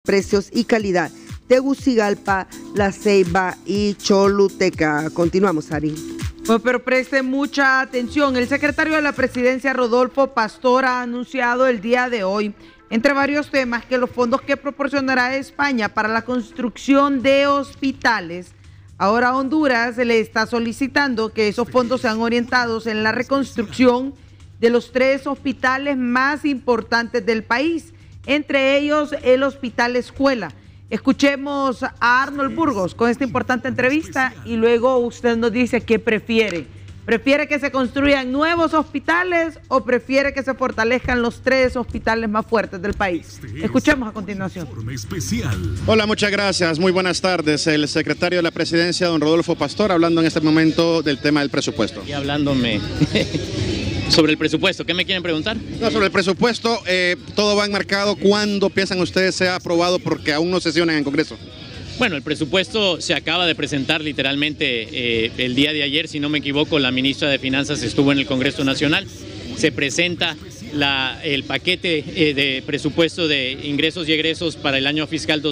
precios y calidad. Tegucigalpa, La Ceiba y Choluteca. Continuamos, Ari. Bueno, pero preste mucha atención. El secretario de la Presidencia, Rodolfo Pastor, ha anunciado el día de hoy, entre varios temas, que los fondos que proporcionará España para la construcción de hospitales, ahora Honduras le está solicitando que esos fondos sean orientados en la reconstrucción de los 3 hospitales más importantes del país, entre ellos el Hospital Escuela. Escuchemos a Arnold Burgos con esta importante entrevista y luego usted nos dice qué prefiere. ¿Prefiere que se construyan nuevos hospitales o prefiere que se fortalezcan los 3 hospitales más fuertes del país? Escuchemos a continuación. Hola, muchas gracias. Muy buenas tardes. El secretario de la Presidencia, don Rodolfo Pastor, hablando en este momento del tema del presupuesto. Y hablándome sobre el presupuesto, ¿qué me quieren preguntar? No, sobre el presupuesto, todo va enmarcado. ¿Cuándo piensan ustedes sea aprobado? Porque aún no sesionan en Congreso. Bueno, el presupuesto se acaba de presentar literalmente el día de ayer, si no me equivoco, la ministra de Finanzas estuvo en el Congreso Nacional. Se presenta el paquete de presupuesto de ingresos y egresos para el año fiscal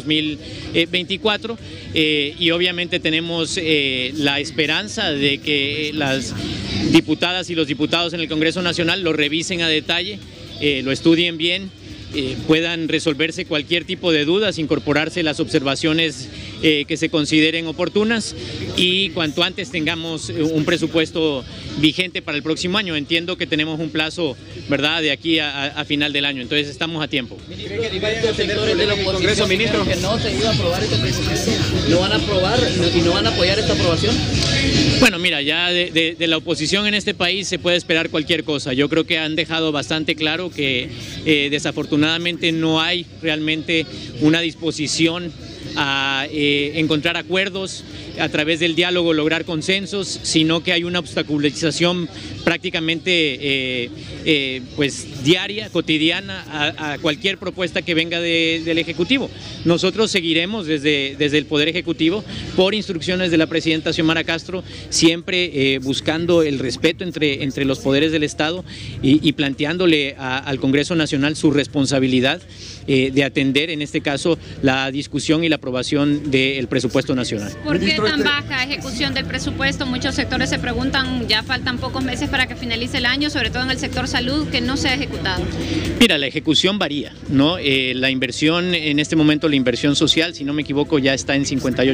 2024 y obviamente tenemos la esperanza de que las diputadas y los diputados en el Congreso Nacional lo revisen a detalle, lo estudien bien, puedan resolverse cualquier tipo de dudas, incorporarse las observaciones que se consideren oportunas y cuanto antes tengamos un presupuesto vigente para el próximo año. Entiendo que tenemos un plazo, ¿verdad?, de aquí a final del año, entonces estamos a tiempo. ¿Cree que diversos sectores de la oposición ministro, que no se iba a aprobar este presupuesto, no van a aprobar y no van a apoyar esta aprobación? Bueno, mira, ya de la oposición en este país se puede esperar cualquier cosa. Yo creo que han dejado bastante claro que desafortunadamente no hay realmente una disposición a encontrar acuerdos, a través del diálogo lograr consensos, sino que hay una obstaculización prácticamente pues diaria, cotidiana, a cualquier propuesta que venga del Ejecutivo. Nosotros seguiremos desde el Poder Ejecutivo, por instrucciones de la presidenta Xiomara Castro, siempre buscando el respeto entre los poderes del Estado y planteándole al Congreso Nacional su responsabilidad de atender, en este caso, la discusión y la aprobación del presupuesto nacional. ¿Por qué tan baja ejecución del presupuesto? Muchos sectores se preguntan, ya faltan pocos meses para que finalice el año, sobre todo en el sector salud, que no se ha ejecutado. Mira, la ejecución varía, ¿no? La inversión, en este momento la inversión social, si no me equivoco, ya está en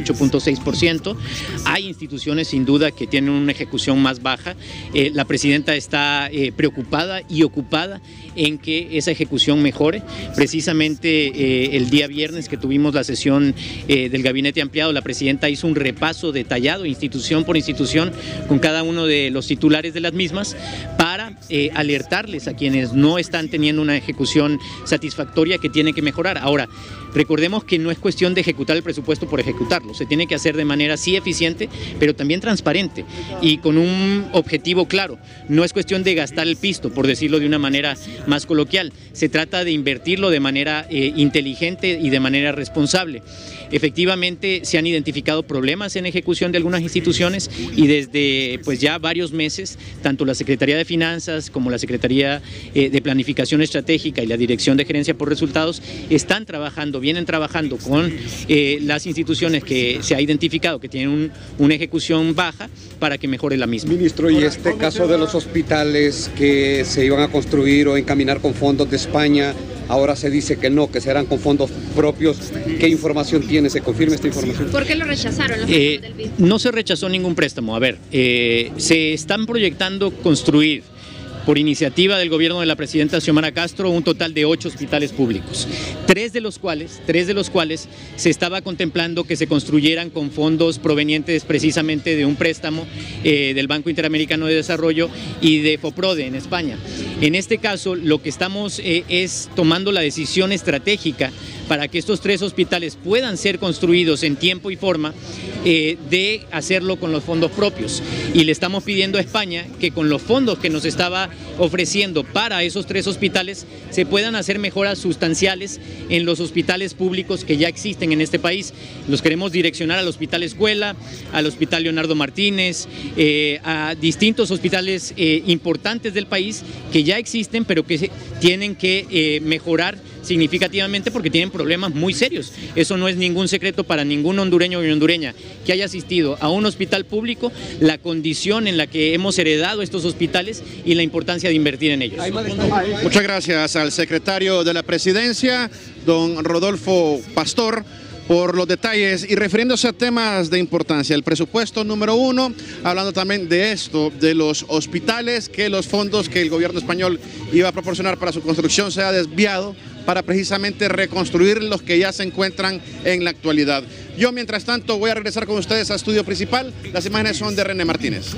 58.6%. Hay instituciones sin duda que tienen una ejecución más baja. La presidenta está preocupada y ocupada en que esa ejecución mejore. Precisamente el día viernes que tuvimos la sesión del gabinete ampliado, la presidenta hizo un repaso detallado, institución por institución, con cada uno de los titulares de las mismas, para alertarles a quienes no están teniendo una ejecución satisfactoria que tiene que mejorar. Ahora, recordemos que no es cuestión de ejecutar el presupuesto por ejecutarlo, se tiene que hacer de manera sí eficiente, pero también transparente y con un objetivo claro. No es cuestión de gastar el pisto, por decirlo de una manera más coloquial, se trata de invertirlo de manera inteligente y de manera responsable. Efectivamente se han identificado problemas en ejecución de algunas instituciones y desde pues ya varios meses, tanto la Secretaría de Finanzas como la Secretaría de Planificación Estratégica y la Dirección de Gerencia por Resultados vienen trabajando con las instituciones que se ha identificado que tienen una ejecución baja para que mejore la misma. Ministro, y este caso de los hospitales que se iban a construir o encaminar con fondos de España, ahora se dice que no, que serán con fondos propios. ¿Qué información tiene? ¿Se confirma esta información? ¿Por qué lo rechazaron los fondos del BID? No se rechazó ningún préstamo. A ver, se están proyectando construir, por iniciativa del gobierno de la presidenta Xiomara Castro, un total de 8 hospitales públicos, tres de los cuales se estaba contemplando que se construyeran con fondos provenientes precisamente de un préstamo del Banco Interamericano de Desarrollo y de FOPRODE en España. En este caso, lo que estamos es tomando la decisión estratégica para que estos 3 hospitales puedan ser construidos en tiempo y forma, de hacerlo con los fondos propios. Y le estamos pidiendo a España que con los fondos que nos estaba ofreciendo para esos 3 hospitales se puedan hacer mejoras sustanciales en los hospitales públicos que ya existen en este país. Los queremos direccionar al Hospital Escuela, al Hospital Leonardo Martínez, a distintos hospitales importantes del país que ya existen, pero que tienen que mejorar significativamente porque tienen problemas muy serios. Eso no es ningún secreto para ningún hondureño y hondureña que haya asistido a un hospital público, la condición en la que hemos heredado estos hospitales y la importancia de invertir en ellos. Muchas gracias al secretario de la Presidencia, don Rodolfo Pastor, por los detalles y refiriéndose a temas de importancia. El presupuesto número 1, hablando también de esto, de los hospitales, que los fondos que el gobierno español iba a proporcionar para su construcción se ha desviado para precisamente reconstruir los que ya se encuentran en la actualidad. Yo, mientras tanto, voy a regresar con ustedes a estudio principal. Las imágenes son de René Martínez.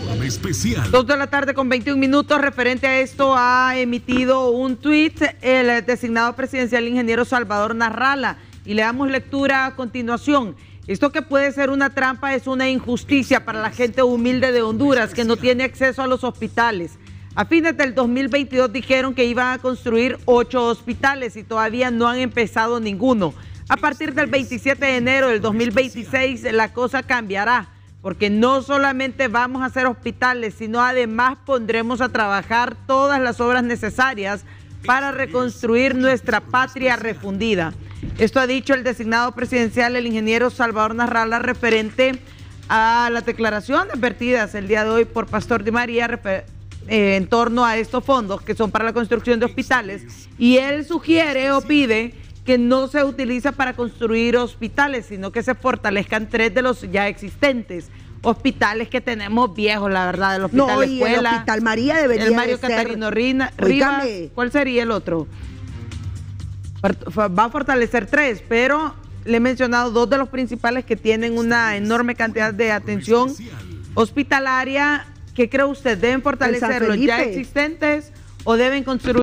2:21 referente a esto ha emitido un tuit el designado presidencial ingeniero Salvador Narrala. Y le damos lectura a continuación. Esto que puede ser una trampa es una injusticia para la gente humilde de Honduras que no tiene acceso a los hospitales. A fines del 2022 dijeron que iban a construir 8 hospitales y todavía no han empezado ninguno. A partir del 27 de enero del 2026 la cosa cambiará, porque no solamente vamos a hacer hospitales, sino además pondremos a trabajar todas las obras necesarias para reconstruir nuestra patria refundida. Esto ha dicho el designado presidencial, el ingeniero Salvador Narrala, referente a las declaraciones vertidas el día de hoy por Pastor Di María en torno a estos fondos que son para la construcción de hospitales. Y él sugiere o pide que no se utiliza para construir hospitales, sino que se fortalezcan 3 de los ya existentes. Hospitales que tenemos viejos, la verdad, el hospital escuela. El Hospital María debería el Mario ser. Catarino Rivas. ¿Cuál sería el otro? Va a fortalecer 3, pero le he mencionado 2 de los principales que tienen una enorme cantidad de atención hospitalaria. ¿Qué cree usted? ¿Deben fortalecer los ya existentes o deben construir